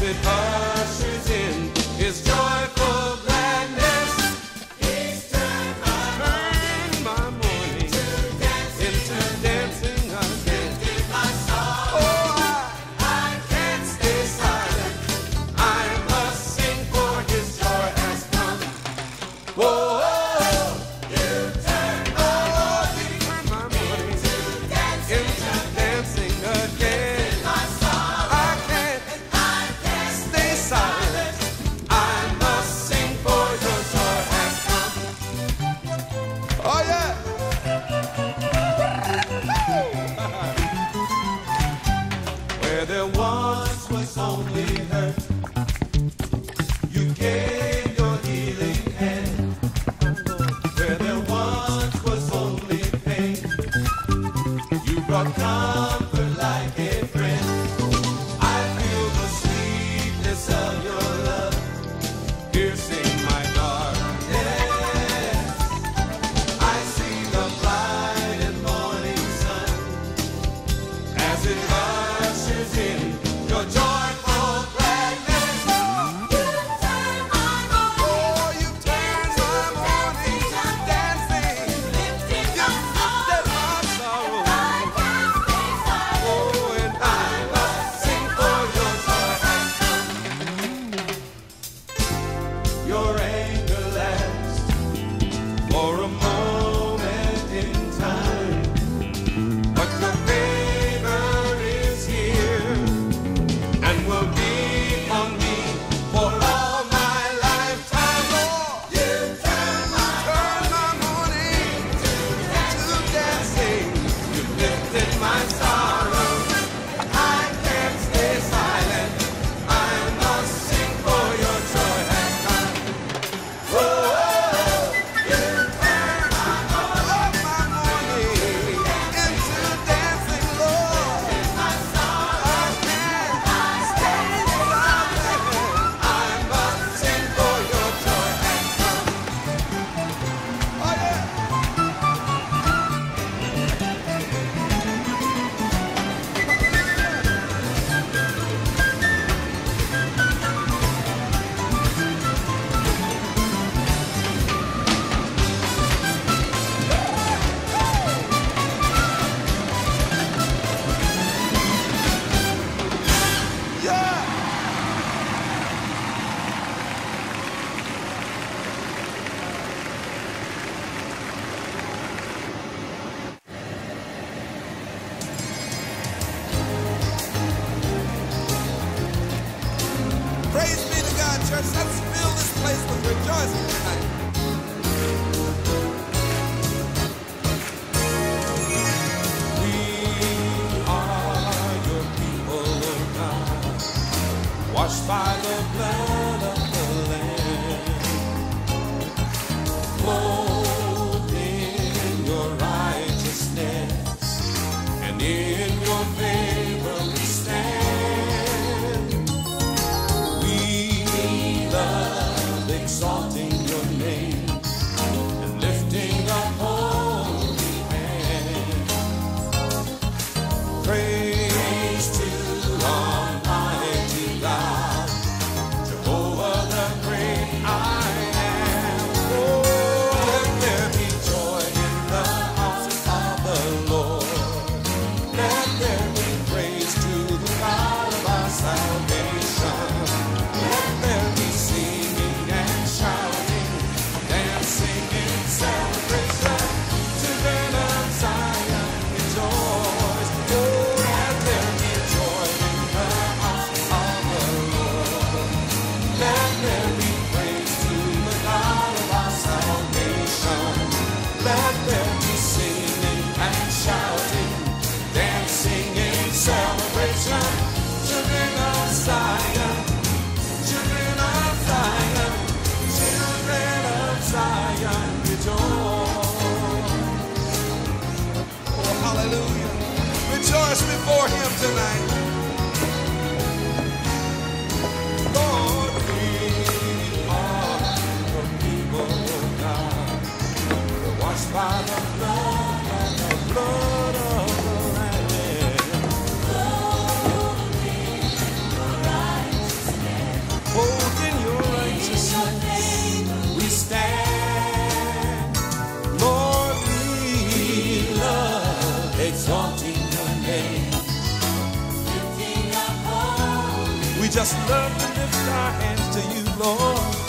it ushers in His joyful gladness. He's turned my morning into dancing again. Oh, I can't stay silent. I must sing, for His joy has come. Whoa. Where there once was only hurt, you gave your healing hand. Where there once was only pain, you brought comfort like a friend. I feel the sweetness of your love piercing my darkness. I see the bright and morning sun as it ushers in your joyful gladness. You turn my morning, you turn my morning to dancing. You lifted my sorrow. I can't stay silent. Oh, and I must sing, for your joy has come. Your anger lasts for a moment in time, but the favor is here and will be on me for all my lifetime. Lord, you turn my morning to dancing. You lifted my sorrow. I can't stay silent. I must sing, for your joy has come. Whoa, you turn my morning into dancing, Lord. I can't stay silent. I must sing, for your joy has come. Oh yeah. Yeah. Praise be to God, church. Let's fill this place with rejoicing tonight. We are your people, O God, washed by the blood of the Lamb, clothed in your righteousness, and in your favor we stand. We love exalting your name and lifting up holy hands. Praise to Almighty God, Jehovah the great I am. Oh, let there be joy in the house of the Lord. Let there be praise to the God of our salvation. Let there be singing and shouting, dancing in celebration. Children of Zion, rejoice. Oh, let there be joy in the house of the Lord. Let there be praise to the God of our salvation. Let there be singing and shouting, dancing in celebration. Children of Zion, children of Zion, children of Zion, rejoice. Oh, hallelujah. Rejoice before Him tonight. Lord, we are your people, O God. We're washed by the blood of the Lamb. We just love to lift our hands to you, Lord.